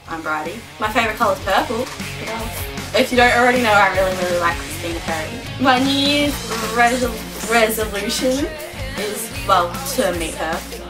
I'm Parie. My favourite colour is purple. What else? If you don't already know, I really like Christina Parie. My New Year's resolution is, well, to meet her.